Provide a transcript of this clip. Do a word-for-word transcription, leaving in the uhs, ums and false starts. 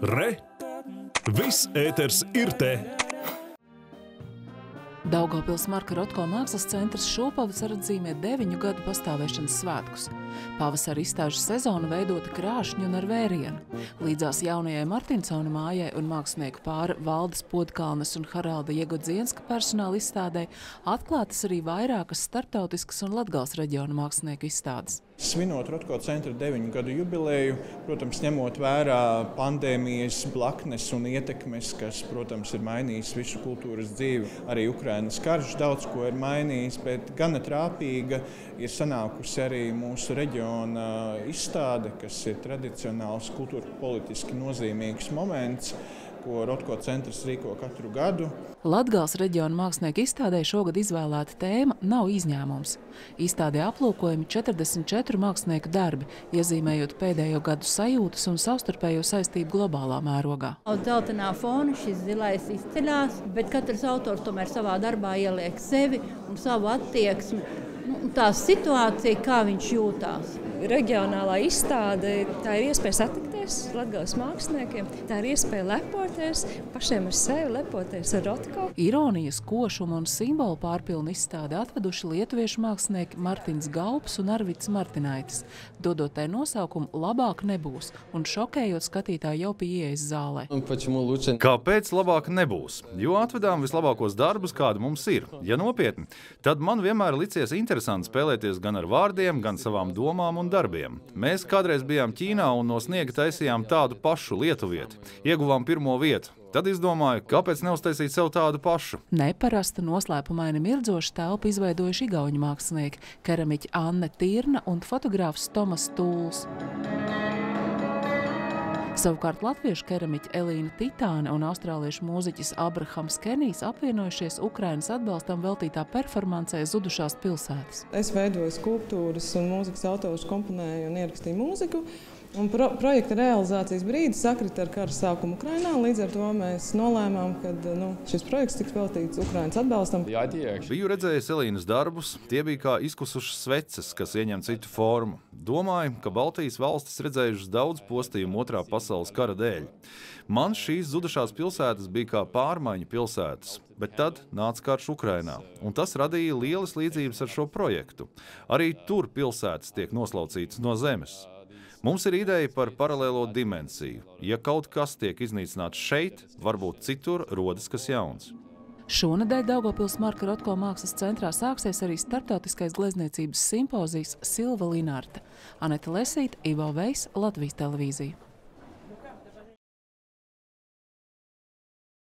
Re! Viss ēters ir te! Daugavpils Marka Rotko mākslas centrs šopavasar atzīmē deviņu gadu pastāvēšanas svētkus. Pavasara izstāžu sezona veidota krāšņu un ar vērienu. Līdzās jaunajai Martinsona mājai un mākslinieku pāra Valdes Podkalnes un Haralda Jegodzienska personāla izstādē atklātas arī vairākas starptautiskas un Latgales reģiona mākslinieku izstādes. Svinot Rotko centra deviņu gadu jubileju, protams, ņemot vērā pandēmijas blaknes un ietekmes, kas, protams, ir mainījis visu kultūras dzīvi. Arī Ukrainas karš daudz ko ir mainījis, bet gana trāpīga ir sanākusi arī mūsu reģiona izstāde, kas ir tradicionāls kultūra politiski nozīmīgs moments, ko Rotko centrs rīko katru gadu. Latgales reģiona mākslinieku izstādē šogad izvēlēta tēma nav izņēmums. Izstādē aplūkojami četrdesmit četri mākslinieku darbi, iezīmējot pēdējo gadu sajūtas un savstarpējo saistību globālā mērogā. Uz dzeltenā fona šis zilais izceļās, bet katrs autors tomēr savā darbā ieliek sevi un savu attieksmi. Tā situācija, kā viņš jūtās. Reģionālā izstāde, tā ir iespēja satikties Latgales māksliniekiem, tā ir iespēja lepoties, pašiem ar sevi lepoties ar Rotko. Ironijas, košuma un simbolu pārpilnu izstādi atveduši lietuviešu mākslinieki Martins Gaupis un Arvids Martinaitis, dodot tai nosaukumu Labāk nebūs un šokējot skatītāju jau pie ieejas zālē. Kāpēc labāk nebūs? Jo atvedām vislabākos darbus, kādi mums ir. Ja nopietni, tad man vienmēr licies interesanti spēlēties gan ar vārdiem, gan savām domām un darbiem. Mēs kādreiz bijām Ķīnā un no sniega taisījām tādu pašu lietuvieti. Ieguvām pirmo vietu. Tad izdomāju, kāpēc neuztaisīt sev tādu pašu. Neparasta noslēpumaini mirdzoša telpu izveidojuši igauņu mākslinieki keramiķi Anne Tirna un fotogrāfs Tomas Tūls. Savukārt latviešu keramiķi Elīna Titāne un austrāliešu mūziķis Abrahams Kenijs apvienojušies Ukrainas atbalstam veltītā performancē Zudušās pilsētas. Es veidoju skulptūras un mūzikas autors komponēju un ierakstīju mūziku. Un pro projekta realizācijas brīdis sakrita ar kara sākumu Ukrainā, līdz ar to mēs nolēmām, ka nu, šis projekts tiks veltīts Ukrainas atbalstam. Biju redzējis Elīnas darbus, tie bija kā izkusušas sveces, kas ieņem citu formu. Domāju, ka Baltijas valstis redzējušas daudz postījumu otrā pasaules kara dēļ. Man šīs zudušās pilsētas bija kā pārmaiņu pilsētas, bet tad nāca karš Ukrainā, un tas radīja lielas līdzības ar šo projektu. Arī tur pilsētas tiek noslaucītas no zemes. Mums ir ideja par paralēlo dimensiju. Ja kaut kas tiek iznīcināts šeit, varbūt citur rodas kas jauns. Šonedēļ Daugavpils Marka Rotko mākslas centrā sāksies arī starptautiskais glezniecības simpozijas Silva Linārta. Aneta Lesīte, Ivo Vejs, Latvijas televīzija.